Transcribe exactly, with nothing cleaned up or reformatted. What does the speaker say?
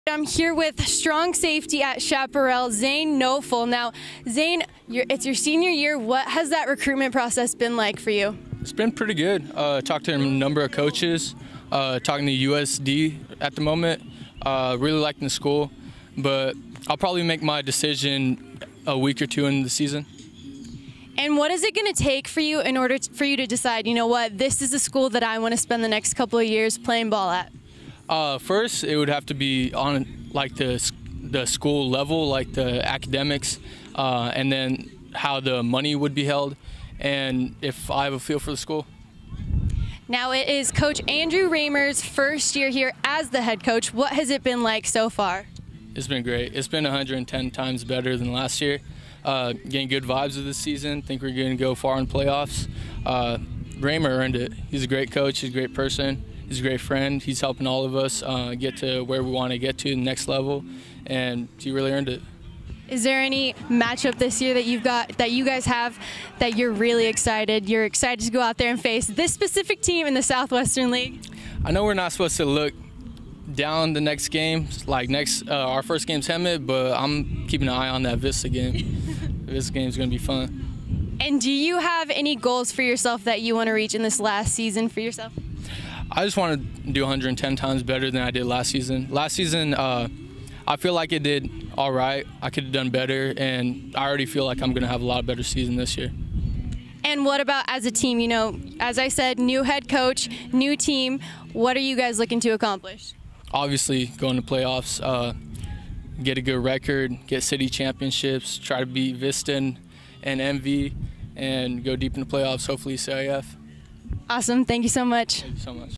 I'm here with strong safety at Chaparral, Zayn Nofal. Now, Zayn, you're, it's your senior year. What has that recruitment process been like for you? It's been pretty good. Uh, talked to a number of coaches, uh, talking to U S D at the moment. Uh, really liking the school, but I'll probably make my decision a week or two into the season. And what is it going to take for you in order to, for you to decide, you know what, this is the school that I want to spend the next couple of years playing ball at? Uh, first, it would have to be on like the the school level, like the academics, uh, and then how the money would be held, and if I have a feel for the school. Now it is Coach Andrew Raymer's first year here as the head coach. What has it been like so far? It's been great. It's been one hundred ten times better than last year. Uh, getting good vibes of this season. Think we're going to go far in playoffs. Uh, Raymer earned it. He's a great coach. He's a great person. He's a great friend. He's helping all of us uh, get to where we want to get to, the next level, and he really earned it. Is there any matchup this year that you've got, that you guys have, that you're really excited? You're excited to go out there and face this specific team in the Southwestern League? I know we're not supposed to look down the next game, like next uh, our first game's Hemet, but I'm keeping an eye on that Vista game. This game's going to be fun. And do you have any goals for yourself that you want to reach in this last season for yourself? I just want to do one hundred ten times better than I did last season. Last season, uh, I feel like it did all right. I could have done better, and I already feel like I'm going to have a lot better season this year. And what about as a team? You know, as I said, new head coach, new team. What are you guys looking to accomplish? Obviously, going to playoffs, uh, get a good record, get city championships, try to beat Vista and M V, and go deep in the playoffs, hopefully C I F. Awesome. Thank you so much. Thank you so much.